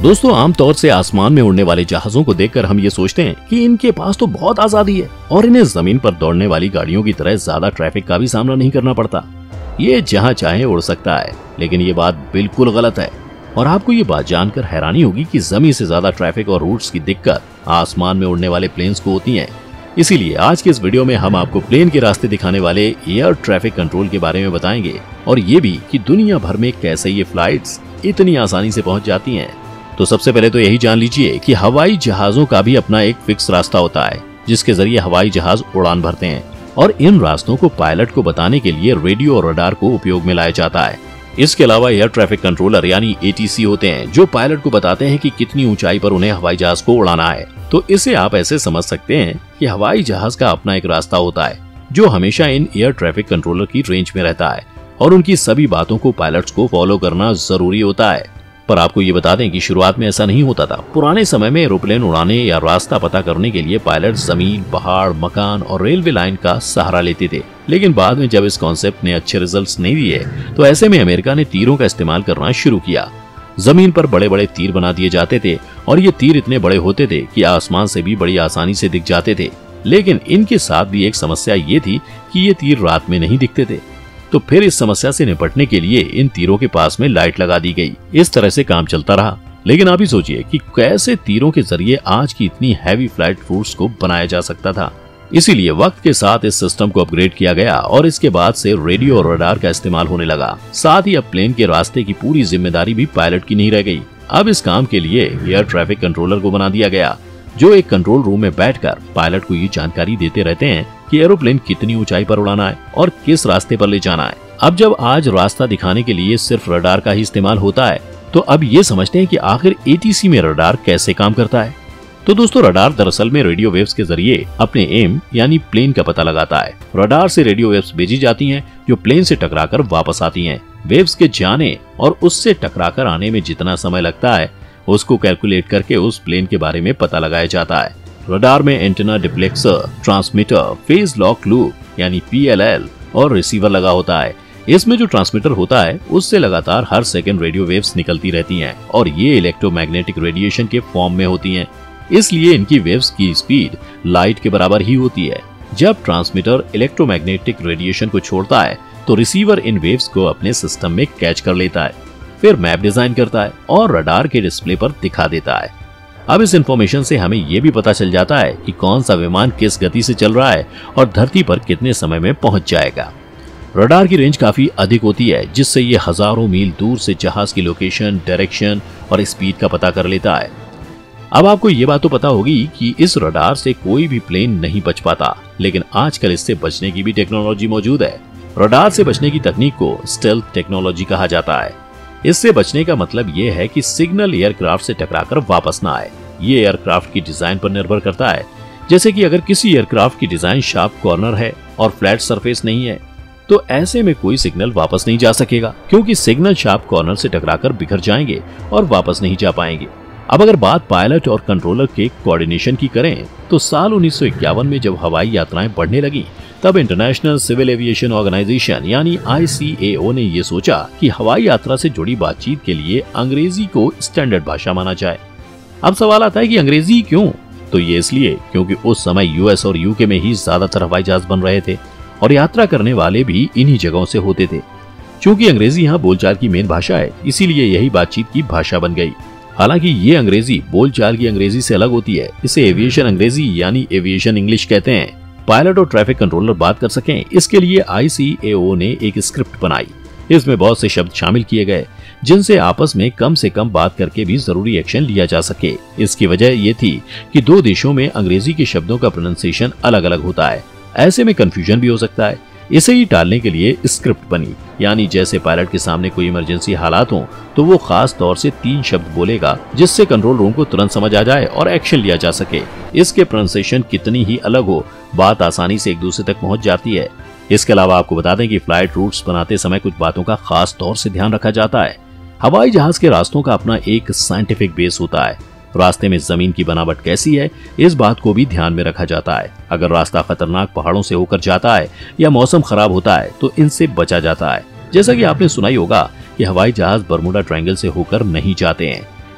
दोस्तों, आमतौर से आसमान में उड़ने वाले जहाजों को देखकर हम ये सोचते हैं कि इनके पास तो बहुत आजादी है और इन्हें जमीन पर दौड़ने वाली गाड़ियों की तरह ज्यादा ट्रैफिक का भी सामना नहीं करना पड़ता। ये जहां चाहे उड़ सकता है, लेकिन ये बात बिल्कुल गलत है। और आपको ये बात जानकर हैरानी होगी कि जमीन से ज्यादा ट्रैफिक और रूट्स की दिक्कत आसमान में उड़ने वाले प्लेन्स को होती है। इसीलिए आज के इस वीडियो में हम आपको प्लेन के रास्ते दिखाने वाले एयर ट्रैफिक कंट्रोल के बारे में बताएंगे और ये भी कि दुनिया भर में कैसे ये फ्लाइट्स इतनी आसानी से पहुंच जाती हैं। तो सबसे पहले तो यही जान लीजिए कि हवाई जहाजों का भी अपना एक फिक्स रास्ता होता है जिसके जरिए हवाई जहाज उड़ान भरते हैं, और इन रास्तों को पायलट को बताने के लिए रेडियो और रडार को उपयोग में लाया जाता है। इसके अलावा एयर ट्रैफिक कंट्रोलर यानी ATC होते हैं जो पायलट को बताते हैं कि कितनी ऊंचाई पर उन्हें हवाई जहाज को उड़ाना है। तो इसे आप ऐसे समझ सकते हैं कि हवाई जहाज का अपना एक रास्ता होता है जो हमेशा इन एयर ट्रैफिक कंट्रोलर की रेंज में रहता है, और उनकी सभी बातों को पायलट्स को फॉलो करना जरूरी होता है। पर आपको ये बता दें कि शुरुआत में ऐसा नहीं होता था। पुराने समय में एरोप्लेन उड़ाने या रास्ता पता करने के लिए पायलट जमीन, पहाड़, मकान और रेलवे लाइन का सहारा लेते थे। लेकिन बाद में जब इस कॉन्सेप्ट ने अच्छे रिजल्ट्स नहीं दिए तो ऐसे में अमेरिका ने तीरों का इस्तेमाल करना शुरू किया। जमीन पर बड़े बड़े तीर बना दिए जाते थे और ये तीर इतने बड़े होते थे कि आसमान से भी बड़ी आसानी से दिख जाते थे। लेकिन इनके साथ भी एक समस्या ये थी कि ये तीर रात में नहीं दिखते थे। तो फिर इस समस्या से निपटने के लिए इन तीरों के पास में लाइट लगा दी गई। इस तरह से काम चलता रहा। लेकिन आप ही सोचिए कि कैसे तीरों के जरिए आज की इतनी हैवी फ्लाइट रूट्स को बनाया जा सकता था। इसीलिए वक्त के साथ इस सिस्टम को अपग्रेड किया गया और इसके बाद से रेडियो और रडार का इस्तेमाल होने लगा। साथ ही अब प्लेन के रास्ते की पूरी जिम्मेदारी भी पायलट की नहीं रह गई। अब इस काम के लिए एयर ट्रैफिक कंट्रोलर को बना दिया गया जो एक कंट्रोल रूम में बैठकर पायलट को ये जानकारी देते रहते हैं कि एरोप्लेन कितनी ऊंचाई पर उड़ाना है और किस रास्ते पर ले जाना है। अब जब आज रास्ता दिखाने के लिए सिर्फ रडार का ही इस्तेमाल होता है, तो अब ये समझते हैं कि आखिर ATC में रडार कैसे काम करता है। तो दोस्तों, रडार दरअसल में रेडियो वेव्स के जरिए अपने एम यानी प्लेन का पता लगाता है। रडार से रेडियो वेव्स भेजी जाती हैं जो प्लेन से टकराकर वापस आती हैं। वेव्स के जाने और उससे टकराकर आने में जितना समय लगता है उसको कैलकुलेट करके उस प्लेन के बारे में पता लगाया जाता है। रडार में antenna, diplexer, transmitter, phase lock loop यानी PLL और रिसीवर लगा होता है। इसमें जो ट्रांसमीटर होता है उससे लगातार हर सेकंड रेडियो वेव्स निकलती रहती हैं और ये इलेक्ट्रोमैग्नेटिक रेडिएशन के फॉर्म में होती हैं। इसलिए इनकी वेव्स की स्पीड लाइट के बराबर ही होती है। जब ट्रांसमीटर इलेक्ट्रोमैग्नेटिक रेडिएशन को छोड़ता है तो रिसीवर इन वेव्स को अपने सिस्टम में कैच कर लेता है, फिर मैप डिजाइन करता है और रडार के डिस्प्ले पर दिखा देता है। अब इस इंफॉर्मेशन से हमें ये भी पता चल जाता है कि कौन सा विमान किस गति से चल रहा है और धरती पर कितने समय में पहुंच जाएगा। रडार की रेंज काफी अधिक होती है जिससे ये हजारों मील दूर से जहाज की लोकेशन, डायरेक्शन और स्पीड का पता कर लेता है। अब आपको ये बात तो पता होगी कि इस रडार से कोई भी प्लेन नहीं बच पाता, लेकिन आजकल इससे बचने की भी टेक्नोलॉजी मौजूद है। रडार से बचने की तकनीक को स्टेल्थ टेक्नोलॉजी कहा जाता है। इससे बचने का मतलब ये है कि सिग्नल एयरक्राफ्ट से टकराकर वापस ना आए। ये एयरक्राफ्ट की डिजाइन पर निर्भर करता है। जैसे कि अगर किसी एयरक्राफ्ट की डिजाइन शार्प कॉर्नर है और फ्लैट सरफेस नहीं है तो ऐसे में कोई सिग्नल वापस नहीं जा सकेगा, क्योंकि सिग्नल शार्प कॉर्नर से टकराकर बिखर जाएंगे और वापस नहीं जा पाएंगे। अब अगर बात पायलट और कंट्रोलर के कोऑर्डिनेशन की करें तो साल 1951 में जब हवाई यात्राएं बढ़ने लगी तब इंटरनेशनल सिविल एविएशन ऑर्गेनाइजेशन यानी ICAO ने ये सोचा कि हवाई यात्रा से जुड़ी बातचीत के लिए अंग्रेजी को स्टैंडर्ड भाषा माना जाए। अब सवाल आता है कि अंग्रेजी क्यों? तो ये इसलिए क्योंकि उस समय US और UK में ही ज्यादातर हवाई जहाज बन रहे थे और यात्रा करने वाले भी इन्हीं जगहों से होते थे। चूंकि अंग्रेजी यहाँ बोलचाल की मेन भाषा है, इसीलिए यही बातचीत की भाषा बन गई। हालांकि ये अंग्रेजी बोलचाल की अंग्रेजी से अलग होती है। इसे एविएशन अंग्रेजी यानी एविएशन इंग्लिश कहते हैं। पायलट और ट्रैफिक कंट्रोलर बात कर सकें, इसके लिए ICAO ने एक स्क्रिप्ट बनाई। इसमें बहुत से शब्द शामिल किए गए जिनसे आपस में कम से कम बात करके भी जरूरी एक्शन लिया जा सके। इसकी वजह ये थी कि दो देशों में अंग्रेजी के शब्दों का प्रोनाउंसिएशन अलग अलग होता है, ऐसे में कंफ्यूजन भी हो सकता है। इसे ही टालने के लिए स्क्रिप्ट बनी, यानी जैसे पायलट के सामने कोई इमरजेंसी हालात हो तो वो खास तौर से 3 शब्द बोलेगा जिससे कंट्रोल रूम को तुरंत समझ आ जाए और एक्शन लिया जा सके। इसके प्रोनाउंसिएशन कितनी ही अलग हो, बात आसानी से एक दूसरे तक पहुंच जाती है। इसके अलावा आपको बता दें कि फ्लाइट रूट्स बनाते समय कुछ बातों का खास तौर से ध्यान रखा जाता है। हवाई जहाज के रास्तों का अपना एक साइंटिफिक बेस होता है। रास्ते में जमीन की बनावट कैसी है, इस बात को भी ध्यान में रखा जाता है। अगर रास्ता खतरनाक पहाड़ों से होकर जाता है या मौसम खराब होता है तो इनसे बचा जाता है। जैसा कि आपने सुना ही होगा कि हवाई जहाज बरमुडा ट्रायंगल से होकर नहीं जाते हैं।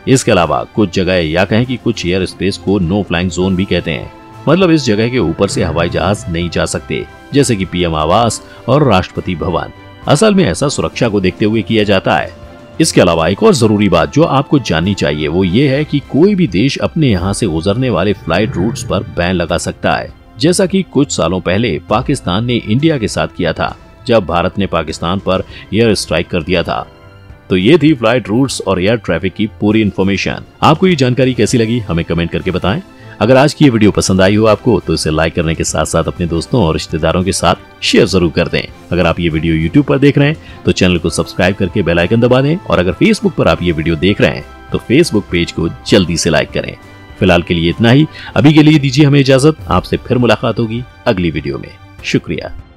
इसके अलावा कुछ जगह या कहें कि कुछ एयर स्पेस को नो फ्लाइंग जोन भी कहते हैं। मतलब इस जगह के ऊपर से हवाई जहाज नहीं जा सकते, जैसे कि पीएम आवास और राष्ट्रपति भवन। असल में ऐसा सुरक्षा को देखते हुए किया जाता है। इसके अलावा एक और जरूरी बात जो आपको जाननी चाहिए वो ये है कि कोई भी देश अपने यहाँ से गुजरने वाले फ्लाइट रूट्स पर बैन लगा सकता है, जैसा कि कुछ सालों पहले पाकिस्तान ने इंडिया के साथ किया था जब भारत ने पाकिस्तान पर एयर स्ट्राइक कर दिया था। तो ये थी फ्लाइट रूट्स और एयर ट्रैफिक की पूरी इन्फॉर्मेशन। आपको ये जानकारी कैसी लगी हमें कमेंट करके बताएं। अगर आज की ये वीडियो पसंद आई हो आपको तो इसे लाइक करने के साथ साथ अपने दोस्तों और रिश्तेदारों के साथ शेयर जरूर कर दें। अगर आप ये वीडियो YouTube पर देख रहे हैं तो चैनल को सब्सक्राइब करके बेल आइकन दबा दें, और अगर Facebook पर आप ये वीडियो देख रहे हैं तो Facebook पेज को जल्दी से लाइक करें। फिलहाल के लिए इतना ही। अभी के लिए दीजिए हमें इजाजत। आपसे फिर मुलाकात होगी अगली वीडियो में। शुक्रिया।